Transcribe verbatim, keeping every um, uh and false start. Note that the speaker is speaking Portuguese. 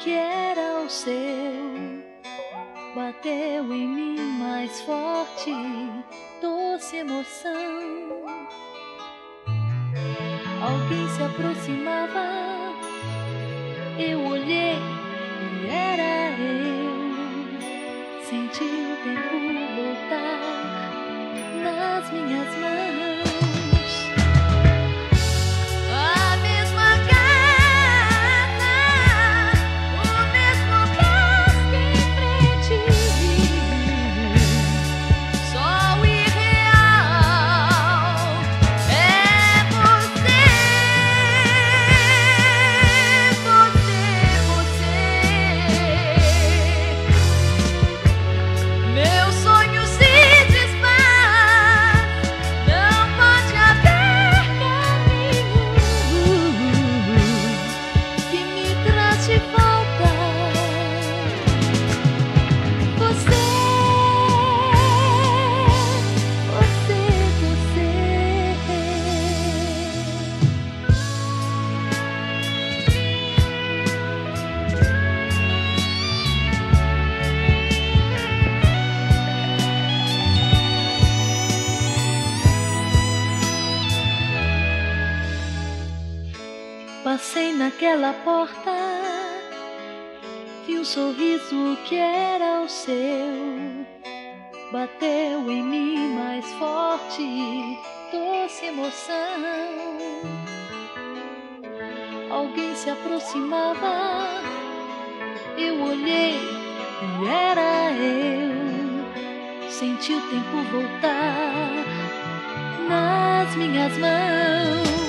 que era o seu bateu em mim mais forte, doce emoção. Alguém se aproximava, eu olhei e era eu. Senti o tempo voltar nas minhas mãos. A mesma casa, o mesmo bosque em frente, só o irreal é você, você, você. Meu sonho se desfaz, não pode haver caminho que me traz de volta. Você, você, você. Passei naquela porta, vi um sorriso que era o seu, bateu em mim mais forte, doce emoção. Alguém se aproximava, eu olhei e era eu. Senti o tempo voltar nas minhas mãos.